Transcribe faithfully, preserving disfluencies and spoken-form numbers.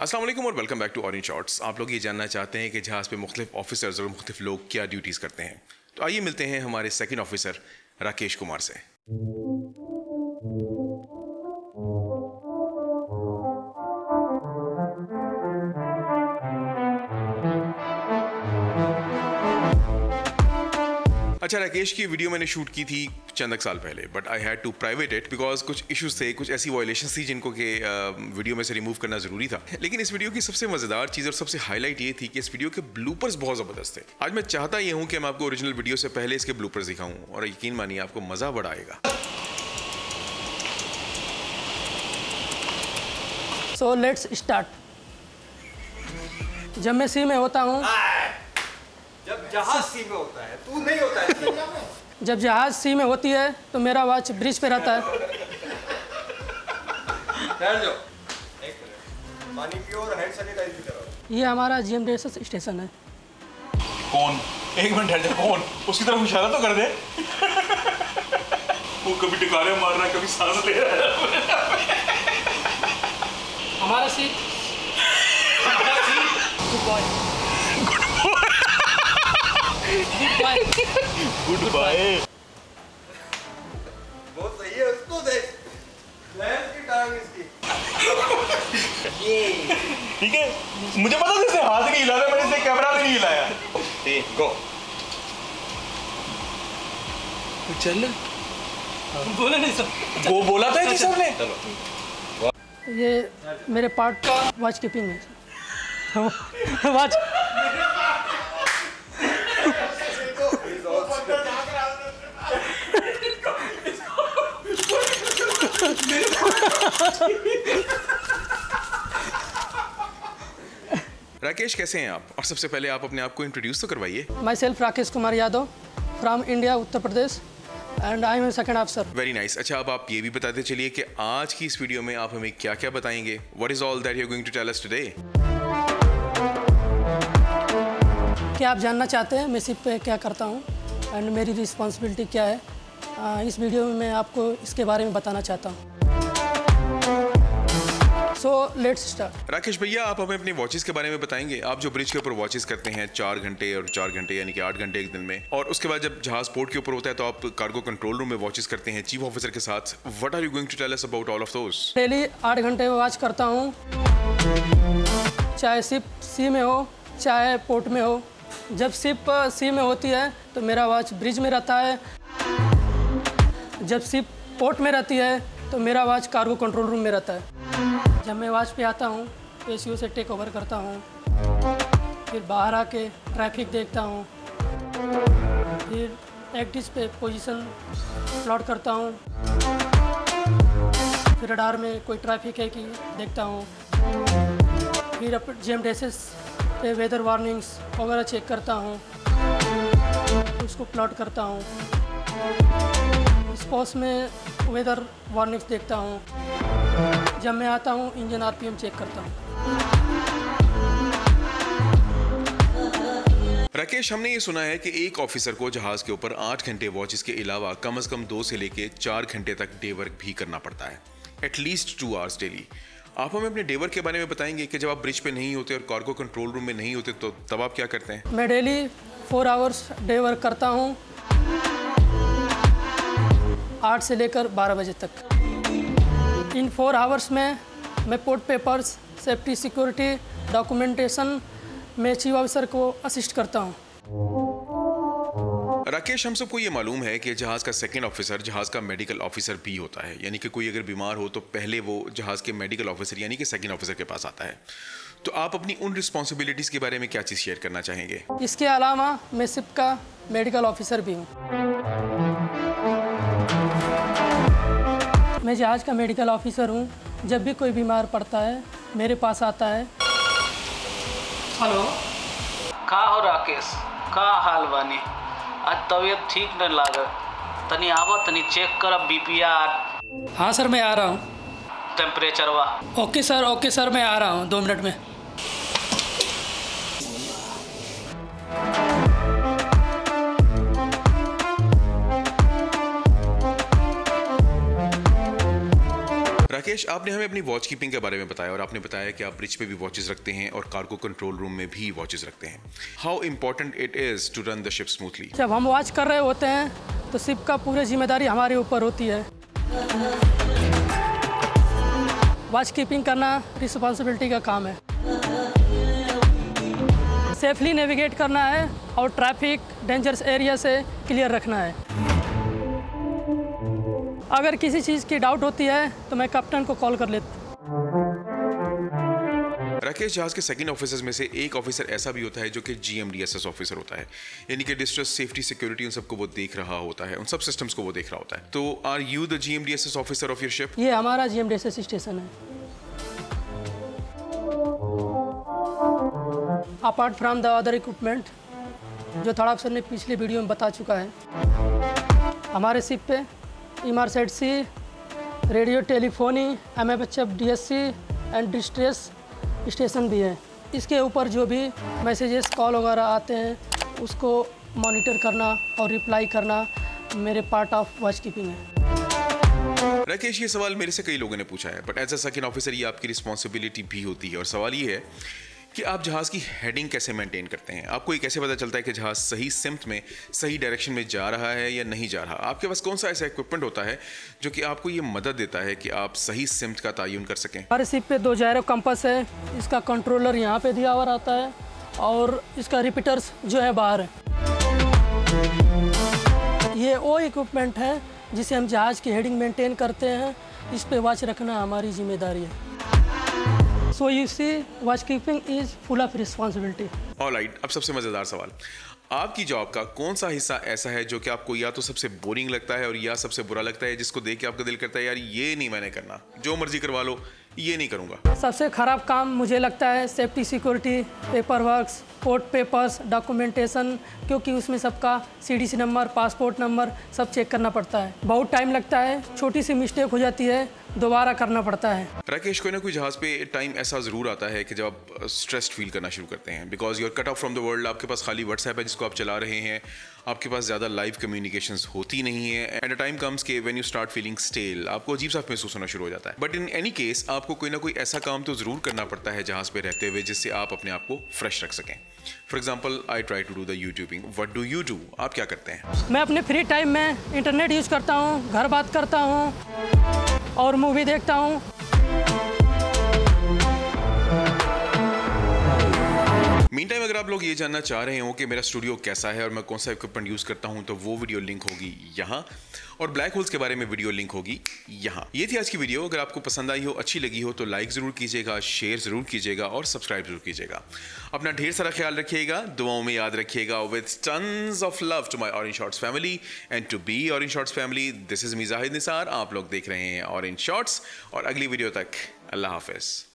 अस्सलाम वालेकुम और welcome back to orange shorts. आप लोग ये जानना चाहते हैं कि जहाज़ पे मुख्तलिफ ऑफिसर्स और मुख्तलिफ लोग क्या ड्यूटीज़ करते हैं, तो आइए मिलते हैं हमारे सेकंड ऑफिसर राकेश कुमार से। अच्छा, राकेश की वीडियो मैंने शूट की थी चंद साल पहले, but I had to private it because कुछ इश्यूज थे, कुछ ऐसी वायलेशंस थी जिनको के वीडियो में से रिमूव करना ज़रूरी था। लेकिन इस वीडियो की सबसे मज़ेदार चीज़ और सबसे हाईलाइट ये थी कि इस वीडियो के ब्लूपर्स बहुत ज़बरदस्त थे। आज मैं चाहता ये हूँ कि मैं आपको ओरिजिनल वीडियो से पहले इसके ब्लूपर्स दिखाऊँ और यकीन मानिए आपको मज़ा बड़ा आएगा। So let's start. जब मैं सी में होता हूँ, जब जहाज सी में होता है, तू नहीं होता है सी में। जब जहाज सी में होती है तो मेरा वॉच ब्रिज पे रहता है। ठहर जाओ, एक मिनट, पानी पियो और हैंड सैनिटाइज भी करो। ये हमारा जीएमडीएस स्टेशन है। कौन? एक मिनट ठहर जा, कौन? उसकी तरफ इशारा तो कर दे। वो कभी टिकारे मार रहा है, कभी सांस ले रहा है। हमारा seat good boy, good bye, good bye. बहुत सही है, उसको देख, लैंड की टांग इसकी। ये ठीक है, मुझे पता था इसने हाथ नहीं हिलाया, मैंने इसने कैमरा भी नहीं हिलाया। ठीक, गो। चल बोले नहीं सब, वो बोला था जी सबने। चलो, ये मेरे पार्ट का वॉच कीपिंग है। वॉच राकेश, कैसे हैं आप? और सबसे पहले आप अपने आप को इंट्रोड्यूस तो करवाइए। Myself Rakesh Kumar Yadav from India, Uttar Pradesh, and I am second officer. Very nice. अच्छा, अब आप ये भी बताते चलिए कि आज की इस वीडियो में आप हमें क्या क्या बताएंगे। What is all that you are going to tell us today? क्या आप जानना चाहते हैं मैं शिप पे क्या करता हूँ एंड मेरी रिस्पॉन्सिबिलिटी क्या है? आ, इस वीडियो में मैं आपको इसके बारे में बताना चाहता हूँ। सो लेट्स स्टार्ट। राकेश भैया, आप हमें अपनी वॉचेस के बारे में बताएंगे। आप जो ब्रिज के ऊपर वॉचेस करते हैं चार घंटे और चार घंटे यानी कि आठ घंटे एक दिन में, और उसके बाद जब जहाज पोर्ट के ऊपर होता है तो आप कार्गो कंट्रोल रूम में वॉचेस करते हैं चीफ ऑफिसर के साथ। What are you going to tell us about all of those? Daily आठ घंटे वॉच करता हूँ, चाहे शिप सी में हो चाहे पोर्ट में हो। जब शिप सी में होती है तो मेरा वॉच ब्रिज में रहता है। जब शिप पोर्ट में रहती है तो मेरा वॉच कार्गो कंट्रोल रूम में रहता है। जब मैं वॉच पे आता हूँ तो एसीओ से टेक ओवर करता हूँ, फिर बाहर आके ट्रैफिक देखता हूँ, फिर एक्टिस पे पोजीशन प्लॉट करता हूँ, फिर रडार में कोई ट्रैफिक है कि देखता हूँ, फिर अप जीएमडीएस पे वेदर वार्निंग्स वगैरह चेक करता हूँ, उसको प्लॉट करता हूँ। स्पोर्ट्स में वेदर वार्निंग्स देखता हूँ। जब मैं आता हूँ इंजन आरपीएम चेक करता हूँ। राकेश, हमने ये सुना है कि एक ऑफिसर को जहाज के ऊपर आठ घंटे वॉचेस के अलावा कम से कम दो से लेके चार घंटे तक डे वर्क भी करना पड़ता है, एटलीस्ट टू आवर्स डेली। आप हमें अपने डे वर्क के बारे में बताएंगे कि जब आप ब्रिज पे नहीं होते और कार्गो कंट्रोल रूम में नहीं होते तो तब आप क्या करते हैं? मैं daily four hours day work करता हूँ, आठ से लेकर बारह बजे तक। इन फोर आवर्स में मैं port papers, safety, security, documentation में चीफ ऑफिसर को असिस्ट करता हूँ। राकेश, हम सबको ये मालूम है कि जहाज का सेकंड ऑफिसर जहाज का मेडिकल ऑफिसर भी होता है, यानी कि कोई अगर बीमार हो तो पहले वो जहाज के मेडिकल ऑफिसर यानी कि सेकंड ऑफिसर के पास आता है। तो आप अपनी उन रिस्पॉन्सिबिलिटीज के बारे में क्या चीज़ शेयर करना चाहेंगे? इसके अलावा मैं शिप का मेडिकल ऑफिसर भी हूँ। मैं जहाज का मेडिकल ऑफिसर हूँ। जब भी कोई बीमार पड़ता है मेरे पास आता है। हेलो, का हो राकेश, का हाल बानी? आज तबीयत ठीक न लागे, तनी आवा, तनी चेक कर बीपी आर। हाँ सर, मैं आ रहा हूँ। टेम्परेचर वा? ओके सर, ओके सर, मैं आ रहा हूँ दो मिनट में। राकेश, आपने हमें अपनी वॉच कीपिंग के बारे में बताया और आपने बताया कि आप ब्रिज पे भी वॉचेस रखते हैं और कार्गो कंट्रोल रूम में भी वॉचेस रखते हैं। How important it is to run the ship smoothly? जब हम वॉच कर रहे होते हैं तो शिप का पूरी जिम्मेदारी हमारे ऊपर होती है। वॉच कीपिंग करना रिस्पॉन्सिबिलिटी का काम है। सेफली नेविगेट करना है और ट्रैफिक डेंजरस एरिया से क्लियर रखना है। अगर किसी चीज़ की डाउट होती है तो मैं कैप्टन को कॉल कर लेता हूँ। राकेश, जहाज के सेकंड ऑफिसर्स में से एक ऑफिसर ऐसा भी होता है जो कि जीएमडीएसएस ऑफिसर होता है, यानी कि डिस्ट्रेस सेफ्टी सिक्योरिटी उन सबको वो देख रहा होता है, उन सब सिस्टम्स को वो देख रहा होता है। तो are you the GMDSS officer of your ship? ये हमारा जीएमडीएसएस स्टेशन है। Apart from the other equipment जो थोड़ा अफसर ने पिछले वीडियो में बता चुका है, हमारे शिप पे emergency radio telephony, M F H F D S C and distress station भी है। इसके ऊपर जो भी मैसेजेस कॉल वगैरह आते हैं उसको मॉनिटर करना और रिप्लाई करना मेरे पार्ट ऑफ वॉच कीपिंग है। राकेश, ये सवाल मेरे से कई लोगों ने पूछा है, but as a second officer ये आपकी रिस्पॉन्सिबिलिटी भी होती है। और सवाल ये है कि आप जहाज़ की हेडिंग कैसे मेंटेन करते हैं? आपको ये कैसे पता चलता है कि जहाज़ सही सिम्त में, सही डायरेक्शन में जा रहा है या नहीं जा रहा? आपके पास कौन सा ऐसा इक्विपमेंट होता है जो कि आपको ये मदद देता है कि आप सही सिम्त का तयन कर सकें? हमारे शिप पे दो जायरो कंपास है, इसका कंट्रोलर यहाँ पे दिया हुआ रहता है और इसका रिपीटर्स जो है बाहर है। ये वो इक्विपमेंट है जिसे हम जहाज़ की हेडिंग मेंटेन करते हैं। इस पे वॉच रखना हमारी जिम्मेदारी है। So you see, watch keeping is full of responsibility. Alright, अब सबसे मज़ेदार सवाल, आपकी जॉब का कौन सा हिस्सा ऐसा है जो कि आपको या तो सबसे बोरिंग लगता है और या सबसे बुरा लगता है, जिसको देख के आपका दिल करता है यार ये नहीं मैंने करना, जो मर्जी करवा लो, ये नहीं करूँगा? सबसे ख़राब काम मुझे लगता है safety security, paper works, port papers, documentation, क्योंकि उसमें सबका सीडीसी नंबर, पासपोर्ट नंबर सब चेक करना पड़ता है। बहुत टाइम लगता है, छोटी सी मिस्टेक हो जाती है, दोबारा करना पड़ता है। राकेश, कोई ना कोई जहाज़ पे टाइम ऐसा ज़रूर आता है कि जब आप स्ट्रेस्ड फील करना शुरू करते हैं, because you are cut off from the world. आपके पास खाली व्हाट्सएप है जिसको आप चला रहे हैं, आपके पास ज़्यादा लाइव कम्युनिकेशंस होती नहीं है। एंड अ टाइम कम्स के when you start feeling stale, आपको अजीब सा महसूस होना शुरू हो जाता है। बट इन एनी केस आपको कोई ना कोई ऐसा काम तो ज़रूर करना पड़ता है जहाज़ पे रहते हुए जिससे आप अपने आप को फ्रेश रख सकें। For example, I try to do the youtubing. What do you do? आप क्या करते हैं? मैं अपने फ्री टाइम में इंटरनेट यूज़ करता हूँ, घर बात करता हूँ और मूवी देखता हूँ। मीन टाइम, अगर आप लोग ये जानना चाह रहे हो कि मेरा स्टूडियो कैसा है और मैं कौन सा इक्विपमेंट यूज़ करता हूं, तो वो वीडियो लिंक होगी यहाँ, और ब्लैक होल्स के बारे में वीडियो लिंक होगी यहाँ। ये थी आज की वीडियो। अगर आपको पसंद आई हो, अच्छी लगी हो, तो लाइक ज़रूर कीजिएगा, शेयर ज़रूर कीजिएगा और सब्सक्राइब ज़रूर कीजिएगा। अपना ढेर सारा ख्याल रखिएगा, दुआओं में याद रखिएगा। With tons of love to my orange shorts family and to be orange shorts family, this is me Zahid Nisar. आप लोग देख रहे हैं ऑरेंज शॉर्ट्स, और अगली वीडियो तक अल्लाह हाफिज़।